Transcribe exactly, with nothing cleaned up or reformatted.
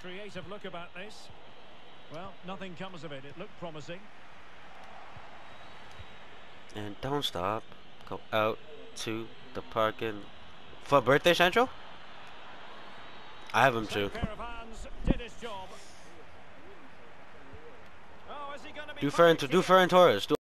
creative look about this. Well, nothing comes of it. It looked promising. And don't stop. Go out to the parking. For birthday, Central? I have him too. Pair of hands did his job. Oh, is he gonna be Do Ferran, do Ferran Torres. Do